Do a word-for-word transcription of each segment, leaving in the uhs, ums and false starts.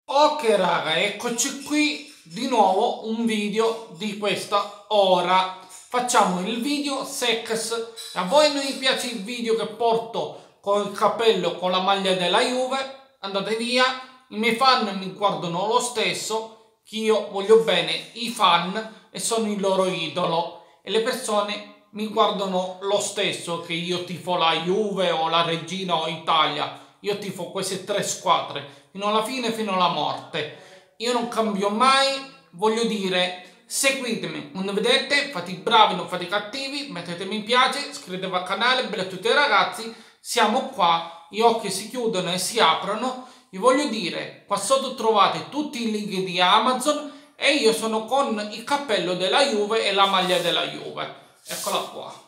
Ok raga, eccoci qui di nuovo un video di questa ora. Facciamo il video sex. A voi non vi piace il video che porto con il cappello con la maglia della Juve? Andate via. I miei fan mi guardano lo stesso, che io voglio bene i fan e sono il loro idolo. E le persone mi guardano lo stesso, che io tifo la Juve o la Regina o Italia. Io tifo queste tre squadre fino alla fine, fino alla morte. Io non cambio mai, voglio dire, seguitemi, non vedete, fate i bravi, non fate i cattivi, mettete mi piace, iscrivetevi al canale, bello a tutti i ragazzi, siamo qua, gli occhi si chiudono e si aprono. Vi voglio dire, qua sotto trovate tutti i link di Amazon e io sono con il cappello della Juve e la maglia della Juve. Eccola qua.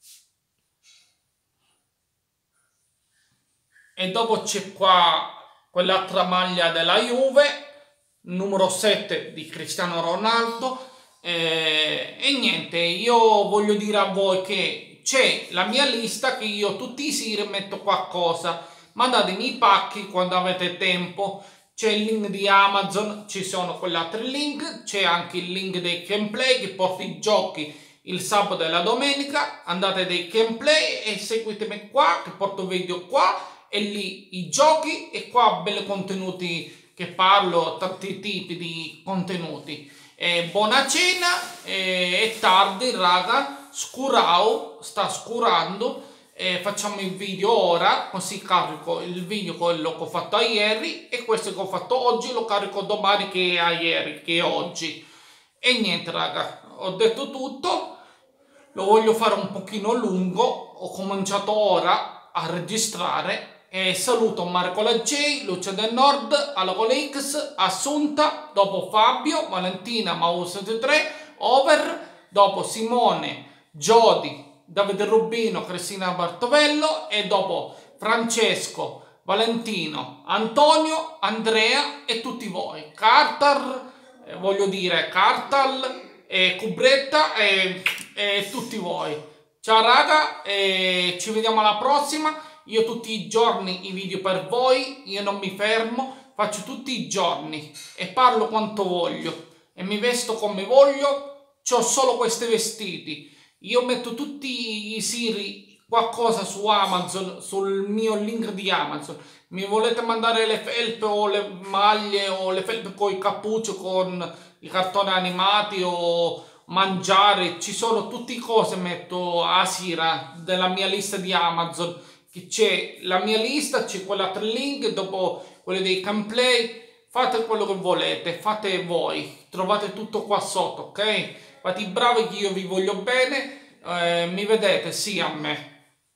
E dopo c'è qua quell'altra maglia della Juve, numero sette di Cristiano Ronaldo. Eh, e niente, io voglio dire a voi che c'è la mia lista, che io tutti i seri metto qualcosa. Mandatemi i pacchi quando avete tempo. C'è il link di Amazon, ci sono quell'altro link, c'è anche il link dei gameplay che porta i giochi il sabato e la domenica. Andate dei gameplay e seguitemi qua che porto video qua e lì i giochi e qua belli contenuti che parlo, tanti tipi di contenuti. E buona cena, e è tardi raga, scurao, sta scurando, e facciamo il video ora, così carico il video quello che ho fatto ieri e questo che ho fatto oggi lo carico domani, che è ieri, che è oggi. E niente raga, ho detto tutto, lo voglio fare un pochino lungo, ho cominciato ora a registrare. E saluto Marco la J, Luce del Nord, Alagola X, Assunta, dopo Fabio, Valentina, Maus tre, Over, dopo Simone, Jody, Davide Rubino, Cristina Bartovello e dopo Francesco, Valentino, Antonio, Andrea e tutti voi. Cartar, eh, voglio dire Cartal, e Cubretta e, e tutti voi. Ciao raga, e ci vediamo alla prossima. Io tutti i giorni i video per voi, io non mi fermo, faccio tutti i giorni e parlo quanto voglio e mi vesto come voglio, ho solo questi vestiti. Io metto tutti i seri qualcosa su Amazon, sul mio link di Amazon. Mi volete mandare le felpe o le maglie o le felpe con i cappucci, con i cartoni animati o mangiare, ci sono tutte cose, metto a sera della mia lista di Amazon. C'è la mia lista, c'è quell'altro link, dopo quello dei gameplay, fate quello che volete, fate voi, trovate tutto qua sotto, ok? Fate i bravi che io vi voglio bene, eh, mi vedete, sì a me.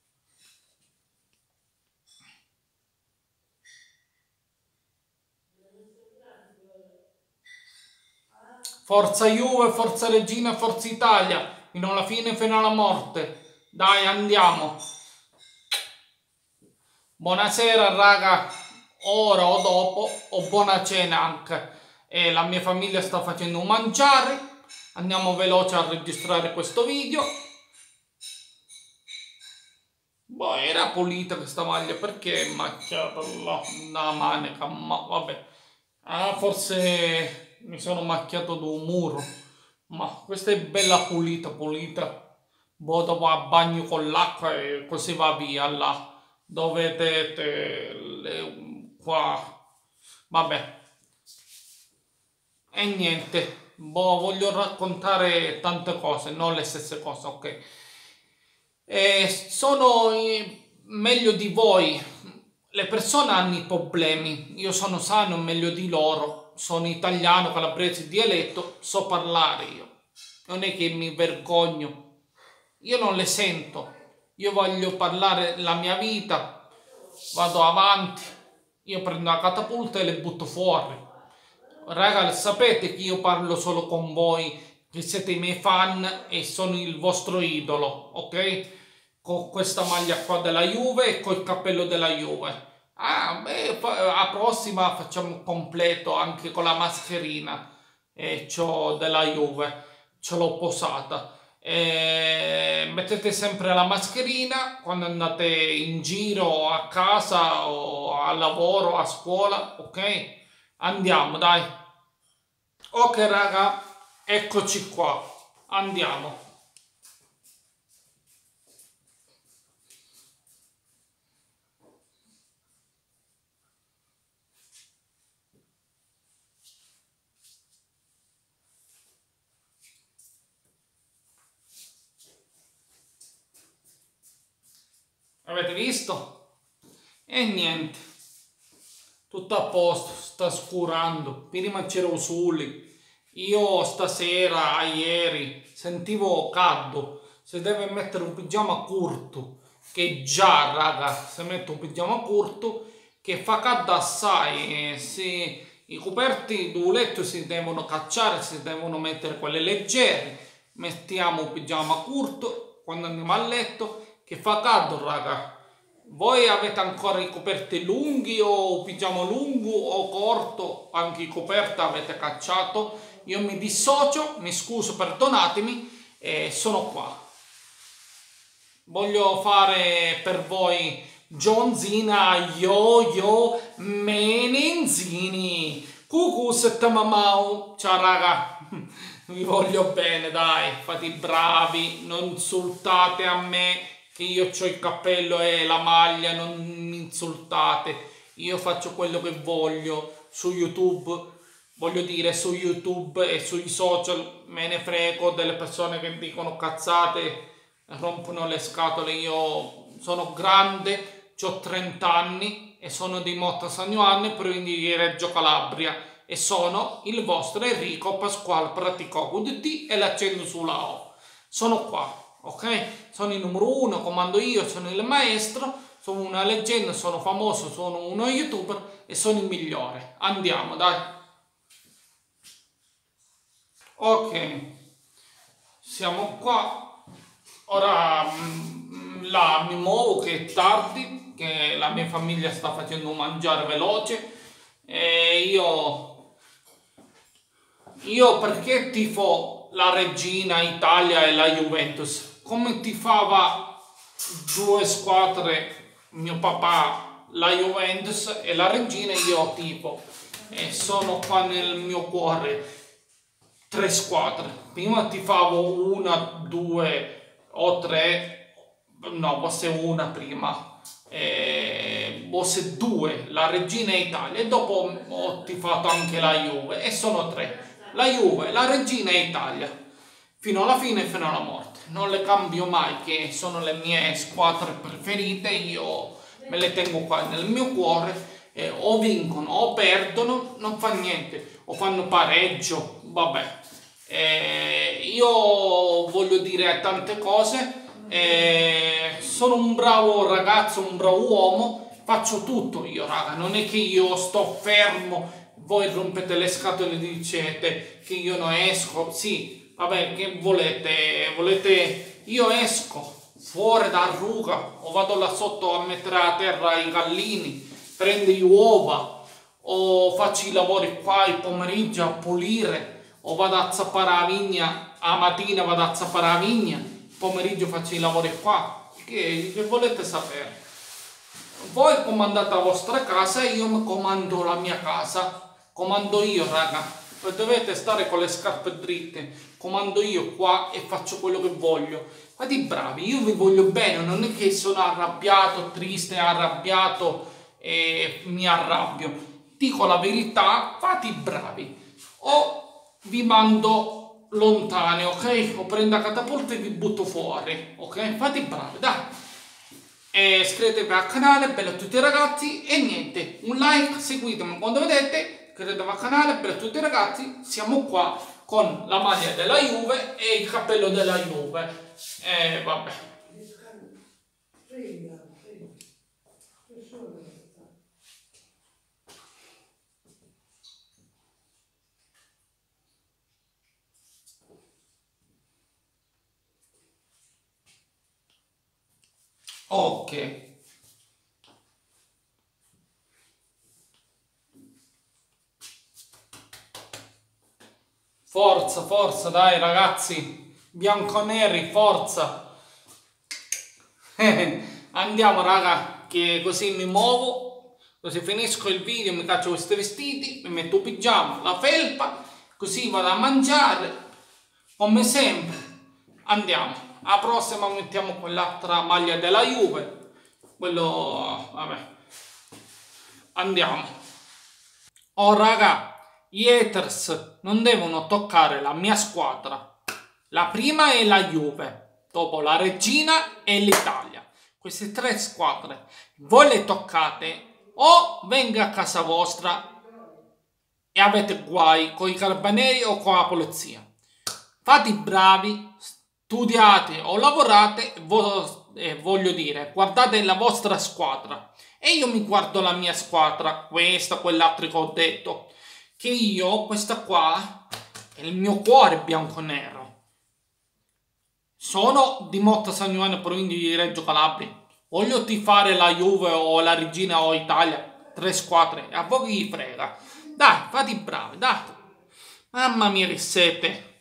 Forza Juve, Forza Regina, Forza Italia, fino alla fine, fino alla morte. Dai, andiamo. Buonasera raga, ora o dopo, o buona cena anche. E la mia famiglia sta facendo mangiare. Andiamo veloce a registrare questo video. Boh, era pulita questa maglia, perché è macchiata la, la manica? Ma vabbè, ah, forse mi sono macchiato da un muro. Ma questa è bella pulita, pulita. Boh, dopo a bagno con l'acqua e così va via là. Dove vedete le, qua, vabbè, e niente, boh, voglio raccontare tante cose, non le stesse cose, ok? E sono meglio di voi, le persone hanno i problemi, io sono sano meglio di loro, sono italiano, calabrese, dialetto, so parlare io, non è che mi vergogno, io non le sento. Io voglio parlare la mia vita, vado avanti, io prendo la catapulta e le butto fuori. Raga, sapete che io parlo solo con voi, che siete i miei fan e sono il vostro idolo, ok? Con questa maglia qua della Juve e col cappello della Juve. Ah, beh, a prossima facciamo completo anche con la mascherina e c'ho della Juve, ce l'ho posata. E mettete sempre la mascherina quando andate in giro a casa o al lavoro, a scuola, ok? Andiamo, dai. Ok, raga, eccoci qua. Andiamo. Avete visto? E niente. Tutto a posto, sta scurando. Prima c'ero soli. Io stasera, ieri, sentivo caldo. Se deve mettere un pigiama corto, che già, raga, se metto un pigiama corto, che fa caldo assai. E se i coperti del letto si devono cacciare, si devono mettere quelle leggere. Mettiamo un pigiama corto quando andiamo a letto, che fa caldo, raga. Voi avete ancora i coperti lunghi o pigiama lungo o corto? Anche i coperti avete cacciato? Io mi dissocio, mi scuso, perdonatemi, e sono qua. Voglio fare per voi Johnzina, yo yo, menenzini, cucù settamamau. Ciao raga, vi voglio bene, dai, fate i bravi, non insultate a me. Che io ho il cappello e la maglia, non mi insultate, io faccio quello che voglio su YouTube, voglio dire su YouTube e sui social, me ne frego delle persone che dicono cazzate, rompono le scatole. Io sono grande, ho trenta anni e sono di Motta Sagnuanni, provincia di Reggio Calabria, e sono il vostro Enrico Pasquale Pratico D T e l'accento sulla O. Sono qua. Ok? Sono il numero uno, comando io, sono il maestro, sono una leggenda, sono famoso, sono uno youtuber e sono il migliore. Andiamo, dai. Ok, siamo qua. Ora mm, là mi muovo che è tardi, che la mia famiglia sta facendo un mangiare veloce e io io perché tifo la Regina Italia e la Juventus? Come tifava due squadre, mio papà, la Juventus e la Regina, io tifo e sono qua nel mio cuore tre squadre. Prima tifavo una, due o tre, no, forse una prima, e forse due, la Regina Italia, e dopo ho tifato anche la Juve e sono tre, la Juve, la Regina e Italia, fino alla fine e fino alla morte. Non le cambio mai, che sono le mie squadre preferite, io me le tengo qua nel mio cuore, eh, o vincono o perdono, non fa niente, o fanno pareggio, vabbè. Eh, io voglio dire tante cose, eh, sono un bravo ragazzo, un bravo uomo, faccio tutto io, raga, non è che io sto fermo, voi rompete le scatole e dicete che io non esco, sì. Vabbè, che volete? Volete? Io esco fuori da ruga o vado là sotto a mettere a terra i gallini, prendo le uova o faccio i lavori qua il pomeriggio a pulire o vado a zappare la vigna, a mattina vado a zappare la vigna, il pomeriggio faccio i lavori qua. Che, che volete sapere? Voi comandate la vostra casa e io mi comando la mia casa, comando io, raga. Dovete stare con le scarpe dritte, comando io qua e faccio quello che voglio. Fate i bravi, io vi voglio bene, non è che sono arrabbiato, triste, arrabbiato e mi arrabbio. Dico la verità, fate i bravi. O vi mando lontane, ok? O prendo la catapulta e vi butto fuori, ok? Fate i bravi, dai. E iscrivetevi al canale, bello a tutti i ragazzi e niente, un like, seguitemi quando vedete. Iscrivetevi al canale, per tutti ragazzi, siamo qua con la maglia della Juve e il cappello della Juve. E vabbè. Ok. Forza, forza, dai ragazzi, bianconeri, forza. Andiamo raga, che così mi muovo, Così finisco il video, mi caccio questi vestiti, mi metto il pigiama, la felpa, così vado a mangiare. Come sempre, andiamo. La prossima mettiamo quell'altra maglia della Juve. Quello, vabbè. Andiamo. Oh raga, gli haters non devono toccare la mia squadra. La prima è la Juve, dopo la Regina e l'Italia. Queste tre squadre, voi le toccate o venga a casa vostra e avete guai con i carabinieri o con la polizia. Fate i bravi, studiate o lavorate e voglio dire, guardate la vostra squadra. E io mi guardo la mia squadra, questa, quell'altra che ho detto, che io, questa qua, è il mio cuore bianco-nero. Sono di Motta San Giovanni, provincia di Reggio Calabria. Voglio tifare la Juve o la Regina o Italia, tre squadre, e a voi chi frega. Dai, fate i bravi, dai. Mamma mia che sete.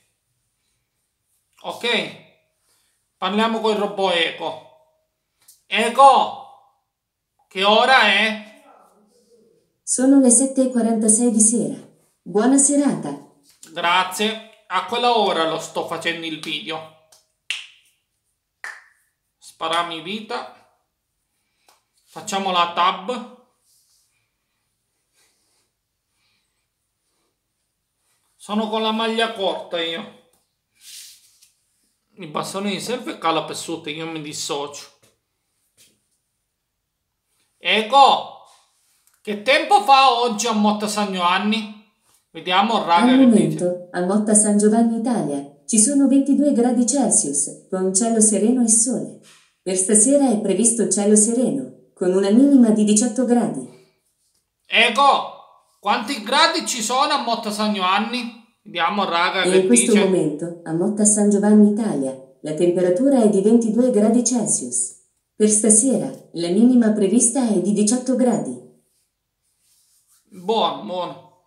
Ok? Parliamo con il robot Eco. Eco! Che ora è? Sono le sette e quarantasei di sera. Buona serata. Grazie. A quella ora lo sto facendo il video. Sparami vita. Facciamo la tab. Sono con la maglia corta io. I bastoni di selfie e cala pessuto, io mi dissocio. Ecco, che tempo fa oggi a Motta San Giovanni? Vediamo, raga. Al momento, a Motta San Giovanni Italia, ci sono ventidue gradi Celsius, con cielo sereno e sole. Per stasera è previsto cielo sereno, con una minima di diciotto gradi. Ecco, quanti gradi ci sono a Motta San Giovanni? Vediamo, raga, e che in questo dice. momento, a Motta San Giovanni Italia, la temperatura è di ventidue gradi Celsius. Per stasera, la minima prevista è di diciotto gradi. Buono, buono.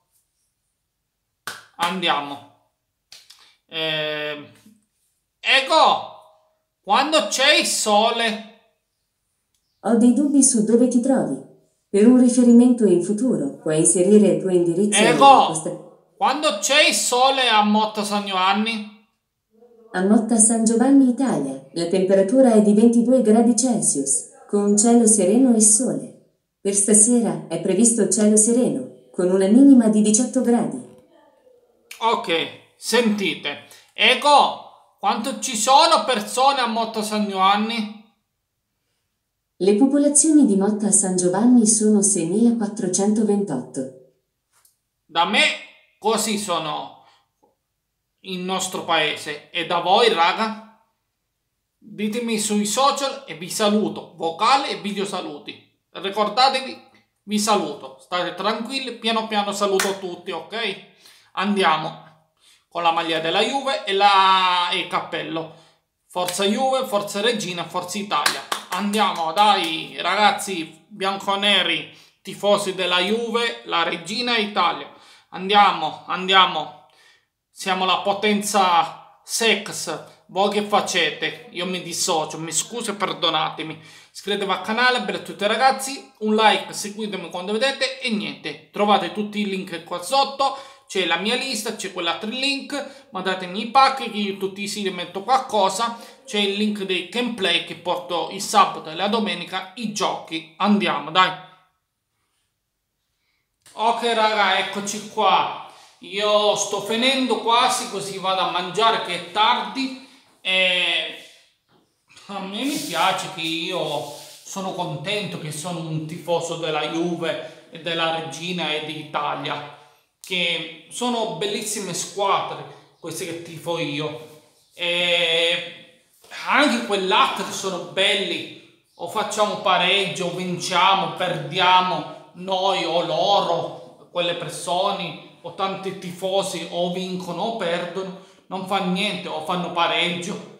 Andiamo. Eh, ecco, quando c'è il sole? Ho dei dubbi su dove ti trovi. Per un riferimento in futuro, puoi inserire il tuo indirizzo. Ecco, quando c'è il sole a Motta San Giovanni? A Motta San Giovanni Italia, la temperatura è di ventidue gradi Celsius, con cielo sereno e sole. Per stasera è previsto cielo sereno, con una minima di diciotto gradi. Ok, sentite. Ecco, quanto ci sono persone a Motta San Giovanni? Le popolazioni di Motta San Giovanni sono seimilaquattrocentoventotto. Da me così sono il nostro paese. E da voi, raga? Ditemi sui social e vi saluto, vocale e video saluti. Ricordatevi, vi saluto, state tranquilli, piano piano saluto tutti, ok? Andiamo con la maglia della Juve e, la... e il cappello. Forza Juve, Forza Regina, Forza Italia. Andiamo, dai ragazzi bianconeri, tifosi della Juve, la Regina e Italia. Andiamo, andiamo. Siamo la potenza sex. Voi che facete? Io mi dissocio, mi scuso e perdonatemi. Iscrivetevi al canale per tutti ragazzi, un like, seguitemi quando vedete e niente. Trovate tutti i link qua sotto, c'è la mia lista, c'è quell'altro link, mandatemi i pacchi che io tutti i siti metto qualcosa, c'è il link dei gameplay che porto il sabato e la domenica, i giochi. Andiamo, dai. Ok raga, eccoci qua. Io sto finendo quasi, così vado a mangiare che è tardi e a me mi piace che io sono contento che sono un tifoso della Juve e della Regina e d'Italia, che sono bellissime squadre queste che tifo io e anche quell'altro sono belli, o facciamo pareggio, o vinciamo, perdiamo noi o loro, quelle persone o tanti tifosi o vincono o perdono, non fa niente o fanno pareggio.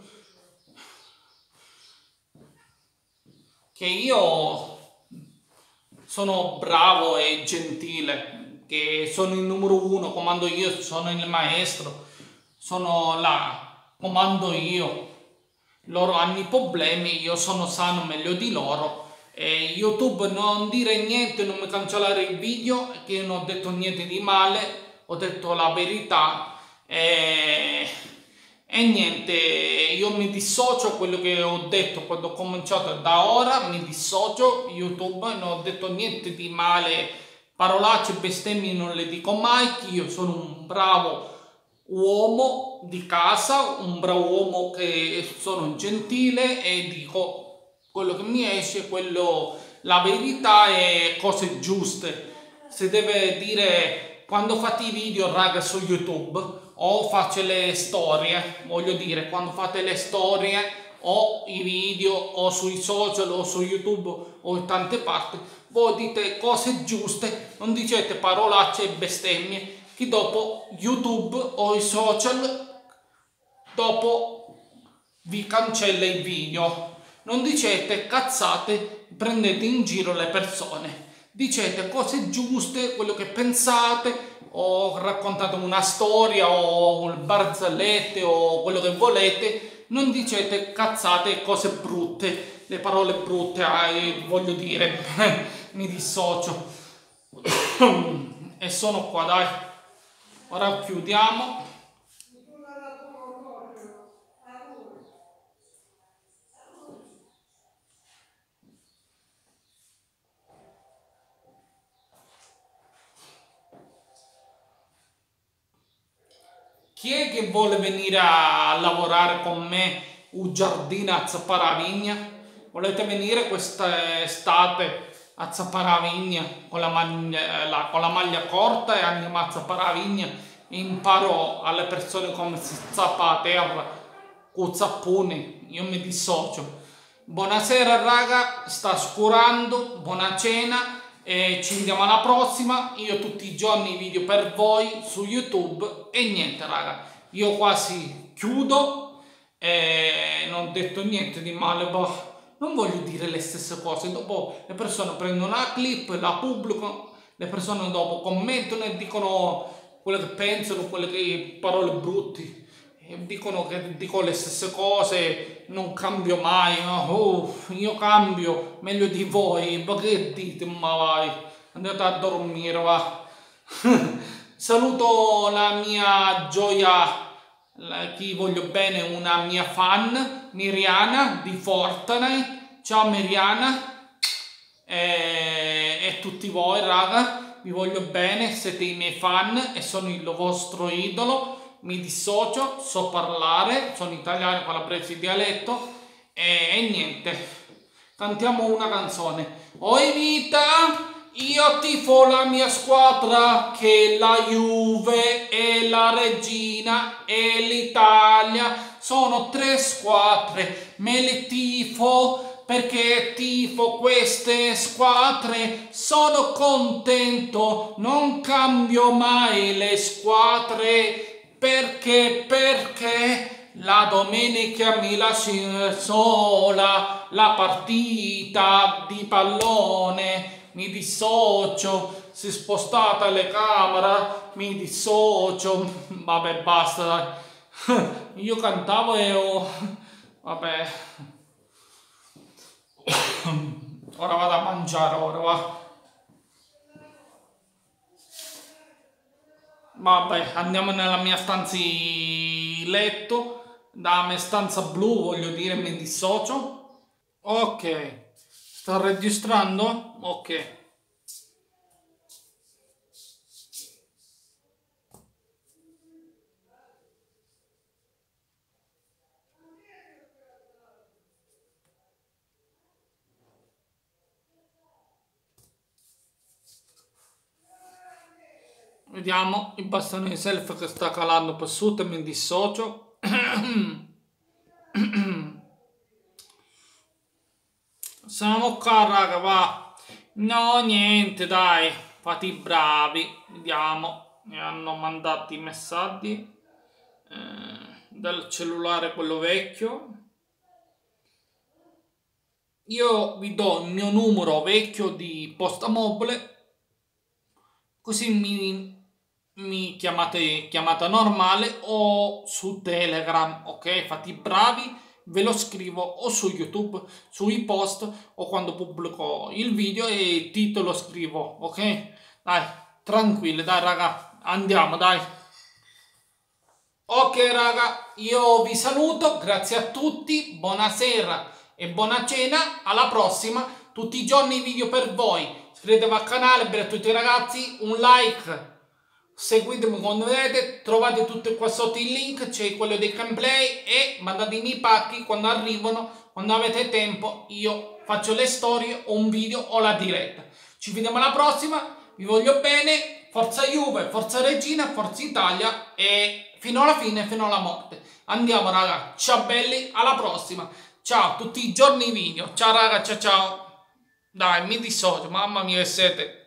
Che io sono bravo e gentile, che sono il numero uno, comando io, sono il maestro, sono là, comando io. Loro hanno i problemi, io sono sano meglio di loro E YouTube non dire niente, non mi cancellare il video, che io non ho detto niente di male, ho detto la verità. E, e niente, io mi dissocio quello che ho detto quando ho cominciato, da ora mi dissocio YouTube, non ho detto niente di male, parolacce, bestemmie non le dico mai, che io sono un bravo uomo di casa, un bravo uomo che sono gentile e dico quello che mi esce, quello, la verità e cose giuste. Si deve dire, quando fate i video raga su YouTube o faccio le storie, voglio dire, quando fate le storie o i video o sui social o su YouTube o in tante parti, voi dite cose giuste, non dicete parolacce e bestemmie che dopo YouTube o i social dopo vi cancella il video. Non dicete cazzate, prendete in giro le persone. Dicete cose giuste, quello che pensate, o raccontate una storia o barzellette o quello che volete. Non dicete cazzate e cose brutte, le parole brutte, eh, voglio dire, mi dissocio. E sono qua, dai. Ora chiudiamo. Chi è che vuole venire a lavorare con me un giardino a Zapparavigna? Volete venire quest'estate a Zapparavigna con la maglia, la, con la maglia corta e andiamo a Zapparavigna e imparo alle persone come si zappa a terra con zapponi? Io mi dissocio. Buonasera raga, sta scurando, buona cena e ci vediamo alla prossima. Io tutti i giorni video per voi su YouTube e niente raga, io quasi chiudo e non ho detto niente di male, boh, non voglio dire le stesse cose, dopo le persone prendono la clip, la pubblicano, le persone dopo commentano e dicono quello che pensano, quelle che parole brutte. E dicono che dico le stesse cose, non cambio mai, no? Oh, io cambio meglio di voi, ma che dite, ma vai, andate a dormire, va. Saluto la mia gioia, la, chi voglio bene, una mia fan, Miriana di Fortnite. Ciao Miriana e, e tutti voi raga, vi voglio bene, siete i miei fan e sono il vostro idolo. Mi dissocio, so parlare, sono italiano, calabrese di dialetto e, e niente, cantiamo una canzone. Oi vita, io tifo la mia squadra che la Juve e la Regina e l'Italia sono tre squadre, me le tifo perché tifo queste squadre, sono contento, non cambio mai le squadre. Perché, perché la domenica mi lasci sola la partita di pallone, mi dissocio, si è spostata le camere, mi dissocio, vabbè basta, io cantavo e ho, vabbè, ora vado a mangiare, ora va. Vabbè, andiamo nella mia stanza di letto, da mia stanza blu, voglio dire, mi dissocio. Ok, sta registrando? Ok. Vediamo il bastone di selfie che sta calando per sotto e mi dissocio. Siamo qua raga, va. No niente dai, fate i bravi. Vediamo, mi hanno mandato i messaggi eh, dal cellulare quello vecchio. Io vi do il mio numero vecchio di posta mobile, così mi mi chiamate chiamata normale o su Telegram, ok? Fate i bravi ve lo scrivo o su YouTube, sui post o quando pubblico il video e ti te lo scrivo, ok? Dai, tranquilli, dai raga, andiamo, dai. Ok raga, io vi saluto, grazie a tutti, buonasera e buona cena, alla prossima, tutti i giorni video per voi, iscrivetevi al canale, per tutti i ragazzi, un like, seguitemi quando vedete, trovate tutto qua sotto il link, c'è quello dei gameplay e mandatemi i pacchi quando arrivano, quando avete tempo, io faccio le storie o un video o la diretta. Ci vediamo alla prossima, vi voglio bene, forza Juve, forza Regina, forza Italia e fino alla fine, fino alla morte. Andiamo raga, ciao belli, alla prossima. Ciao, tutti i giorni video. Ciao raga, ciao ciao. Dai, mi dissocio, mamma mia che sete.